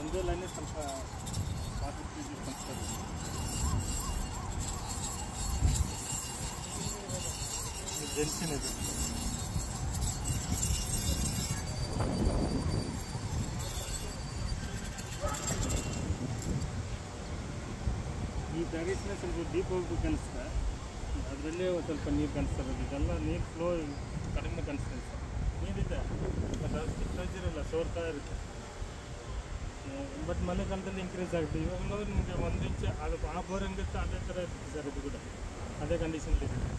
ಒಂದೇ ಲೈನೇ ಸ್ವಲ್ಪ water purify ಕನ್ಸ್ತಾರೆ. ಜೆನ್ಸಿನ್ ಇದು ಈ ಟೆರೇಸ್ನ ಸ್ವಲ್ಪ ಡೀಪ್ ಹೋಗ್ಬೇಕು ಕಾಣಿಸ್ತಾ, ಅದರಲ್ಲೇ ಸ್ವಲ್ಪ ನೀರು ಕಾಣಿಸ್ತಾರೆ. ಇದೆಲ್ಲ ನೀರು ಫ್ಲೋ ಕಡಿಮೆ ಕಾಣಿಸ್ತದೆ ಸರ್. ನೀರಿದೆ ಬಟ್ ಅಷ್ಟು ಪ್ರೆಷರ್ ಇಲ್ಲ, ಸೋರ್ತಾ ಇರುತ್ತೆ. ಬಟ್ ಮಳೆಗಾಲದಲ್ಲಿ ಇನ್ಕ್ರೀಸ್ ಆಗುತ್ತೆ. ಇವಾಗಲೂ ನಿಮಗೆ 1 ಇಂಚ್ ಅದು ಆ ಬೋರ್ ಹೆಂಗಿತ್ತು ಅದೇ ಥರ ಇರುತ್ತೆ ಸರ್. ಇದು ಕೂಡ ಅದೇ ಕಂಡೀಷನ್ ಇದೆ.